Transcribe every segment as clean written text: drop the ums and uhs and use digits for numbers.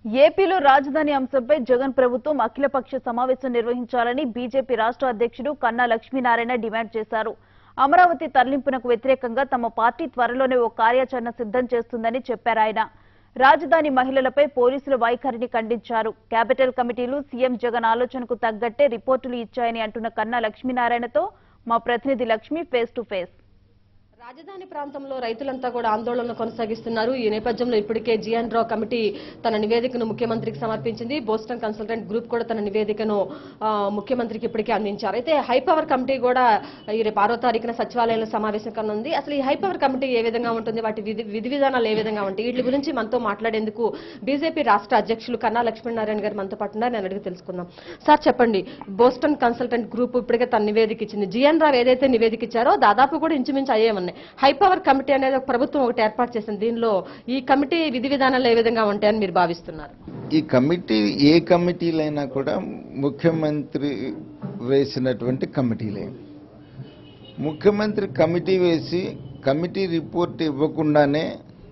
ఏపీలో రాజధాని అంశంపై జగన్ ప్రభుత్వం అఖిలపక్ష సమావేశం నిర్వహించాలని బీజేపీ రాష్ట్ర అధ్యక్షుడు కన్నా లక్ష్మీనారాయణ డిమాండ్ చేశారు. అమరావతి తరలింపునకు వ్యతిరేకంగా తమ పార్టీ త్వరలోనే ఓ కార్యాచరణ సిద్ధం చేస్తుందని చెప్పారు ఆయన. రాజధాని మహిళలపై పోలీసుల వైఖరిని ఖండించారు. క్యాపిటల్ కమిటీలు సీఎం జగన్ ఆలోచనకు తగ్గట్టే రిపోర్టులు ఇచ్చాయని అంటున్న కన్నా లక్ష్మీనారాయణతో మా ప్రతినిధి లక్ష్మి ఫేస్ టు ఫేస్. రాజధాని ప్రాంతంలో రైతులంతా కూడా ఆందోళన కొనసాగిస్తున్నారు. ఈ నేపథ్యంలో ఇప్పటికే జీఎన్ రావు కమిటీ తన నివేదికను ముఖ్యమంత్రికి సమర్పించింది. బోస్టన్ కన్సల్టెంట్ గ్రూప్ కూడా తన నివేదికను ముఖ్యమంత్రికి ఇప్పటికే అందించారు. అయితే హైపవర్ కమిటీ కూడా ఈ రేపు 6వ తారీఖున సచివాలయంలో సమావేశం కనుంది. అసలు ఈ హైపవర్ కమిటీ ఏ విధంగా ఉంటుంది, వాటి విధి విధానాలు ఏ విధంగా ఉంటాయి, వీటి గురించి మనతో మాట్లాడేందుకు బీజేపీ రాష్ట్ర అధ్యక్షులు కన్నా లక్ష్మీనారాయణ గారు మనతో పాటు ఉన్నారు. నేను అడిగి తెలుసుకుందాం. సార్ చెప్పండి, బోస్టన్ కన్సల్టెంట్ గ్రూప్ ఇప్పటికే తన నివేదిక ఇచ్చింది. జీఎన్ రావు ఏదైతే నివేదిక ఇచ్చారో దాదాపు కూడా ఇంచుమించు అయ్యే ఉన్నాయి. హైపవర్ కమిటీ అనేది ఒక ప్రభుత్వం ఒకటి ఏర్పాటు చేసింది. దీనిలో ఈ కమిటీ విధి విధానాలు ఏ విధంగా ఉంటాయని మీరు భావిస్తున్నారు? ఈ కమిటీ ఏ కమిటీలైనా కూడా ముఖ్యమంత్రి వేసినటువంటి కమిటీలే. ముఖ్యమంత్రి కమిటీ వేసి కమిటీ రిపోర్ట్ ఇవ్వకుండానే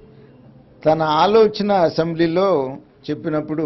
తన ఆలోచన అసెంబ్లీలో చెప్పినప్పుడు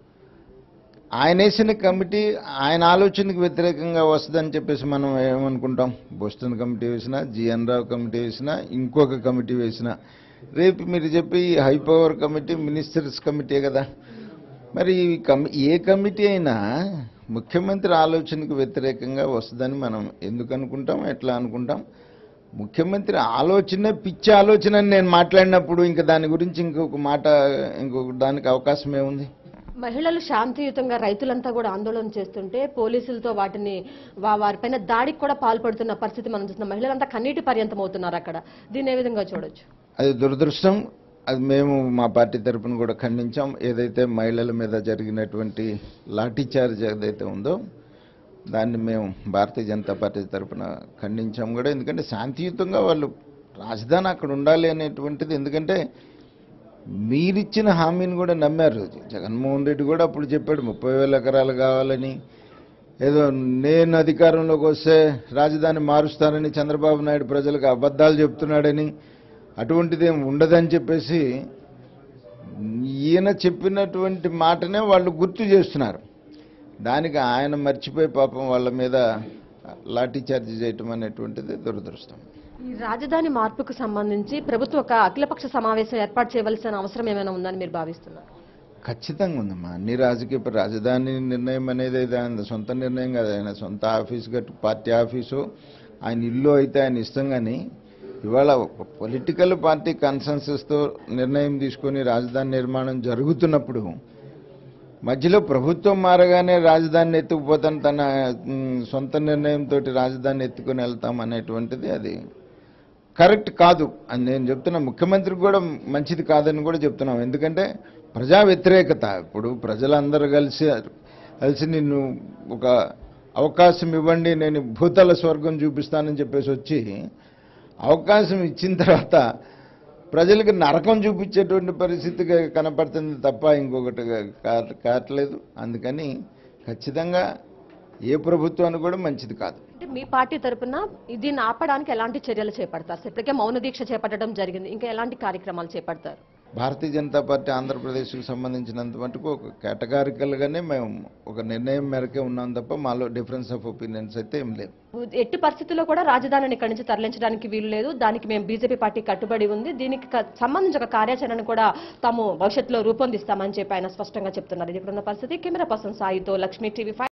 ఆయన వేసిన కమిటీ ఆయన ఆలోచనకు వ్యతిరేకంగా వస్తుందని చెప్పేసి మనం ఏమనుకుంటాం? బోస్టన్ కమిటీ వేసినా, జీఎన్ రావు కమిటీ వేసినా, ఇంకొక కమిటీ వేసినా, రేపు మీరు చెప్పి హైపవర్ కమిటీ మినిస్టర్స్ కమిటీ కదా. మరి ఏ కమిటీ అయినా ముఖ్యమంత్రి ఆలోచనకు వ్యతిరేకంగా వస్తుందని మనం ఎందుకు అనుకుంటాం, ఎట్లా అనుకుంటాం? ముఖ్యమంత్రి ఆలోచన పిచ్చి ఆలోచన అని నేను మాట్లాడినప్పుడు ఇంకా దాని గురించి ఇంకొక దానికి అవకాశం ఏముంది? మహిళలు శాంతియుతంగా రైతులంతా కూడా ఆందోళన చేస్తుంటే పోలీసులతో వారిపైన దాడికి కూడా పాల్పడుతున్న పరిస్థితి మనం చూస్తున్నాం. మహిళలంతా కన్నీటి పర్యంతం అవుతున్నారు అక్కడ. దీన్ని ఏ విధంగా చూడొచ్చు? అది దురదృష్టం. అది మేము మా పార్టీ తరఫున కూడా ఖండించాం. ఏదైతే మహిళల మీద జరిగినటువంటి లాఠీ చార్జ్ ఏదైతే ఉందో దాన్ని మేము భారతీయ జనతా పార్టీ తరఫున ఖండించాం కూడా. ఎందుకంటే శాంతియుతంగా వాళ్ళు రాజధాని అక్కడ ఉండాలి అనేటువంటిది. ఎందుకంటే మీరిచ్చిన హామీని కూడా నమ్మారు. జగన్మోహన్ రెడ్డి కూడా అప్పుడు చెప్పాడు 30,000 ఎకరాలు కావాలని. ఏదో నేను అధికారంలోకి వస్తే రాజధాని మారుస్తానని చంద్రబాబు నాయుడు ప్రజలకు అబద్ధాలు చెప్తున్నాడని, అటువంటిది ఏం ఉండదని చెప్పేసి ఈయన చెప్పినటువంటి మాటనే వాళ్ళు గుర్తు చేస్తున్నారు. దానికి ఆయన మర్చిపోయి పాపం వాళ్ళ మీద లాఠీ చార్జ్ చేయటం అనేటువంటిది దురదృష్టం. ఈ రాజధాని మార్పుకు సంబంధించి ప్రభుత్వం ఒక అఖిలపక్ష సమావేశం ఏర్పాటు చేయవలసిన అవసరం ఏమైనా ఉందని మీరు భావిస్తున్నారు? ఖచ్చితంగా ఉందమ్మా. అన్ని రాజధాని నిర్ణయం అనేది ఆయన సొంత నిర్ణయం కాదు. ఆయన సొంత ఆఫీసు కట్టు పార్టీ ఆఫీసు, ఆయన ఇల్లు అయితే ఆయన ఇష్టం. కానీ ఇవాళ పొలిటికల్ పార్టీ కన్సెన్సస్తో నిర్ణయం తీసుకొని రాజధాని నిర్మాణం జరుగుతున్నప్పుడు మధ్యలో ప్రభుత్వం మారగానే రాజధానిని ఎత్తుకుపోతాను, తన సొంత నిర్ణయంతో రాజధానిని ఎత్తుకొని వెళ్తాం అనేటువంటిది అది కరెక్ట్ కాదు అని నేను చెప్తున్నా. ముఖ్యమంత్రికి కూడా మంచిది కాదని కూడా చెప్తున్నాం. ఎందుకంటే ప్రజా వ్యతిరేకత. ఇప్పుడు ప్రజలందరూ కలిసి నిన్ను ఒక అవకాశం ఇవ్వండి, నేను భూతల స్వర్గం చూపిస్తానని చెప్పేసి వచ్చి అవకాశం ఇచ్చిన తర్వాత ప్రజలకు నరకం చూపించేటువంటి పరిస్థితి కనపడుతుంది తప్ప ఇంకొకటి కావట్లేదు. అందుకని ఖచ్చితంగా ఏ ప్రభుత్వాన్ని కూడా మంచిది కాదు. అంటే మీ పార్టీ తరఫున దీన్ని ఆపడానికి ఎలాంటి చర్యలు చేపడతారు? ఇప్పటికే మౌన దీక్ష చేపట్టడం జరిగింది, ఇంకా ఎలాంటి కార్యక్రమాలు చేపడతారు? భారతీయ జనతా పార్టీ ఆంధ్రప్రదేశ్కు సంబంధించినంత మటుకు ఒక కేటగారికల్గానే మేము ఒక నిర్ణయం మేరకే ఉన్నాం తప్ప మాలో డిఫరెన్స్ ఆఫ్ ఒపీనియన్స్ అయితే ఏం లేవు. ఎట్టి పరిస్థితుల్లో కూడా రాజధానిని ఇక్కడి నుంచి తరలించడానికి వీలు లేదు. దానికి మేము బీజేపీ పార్టీ కట్టుబడి ఉంది. దీనికి సంబంధించి ఒక కార్యాచరణను కూడా తాము భవిష్యత్తులో రూపొందిస్తామని చెప్పి ఆయన స్పష్టంగా చెప్తున్నారు. ఇది ఇప్పుడున్న పరిస్థితి. కెమెరా పర్సన్ సాయితో లక్ష్మీ, టీవీ5.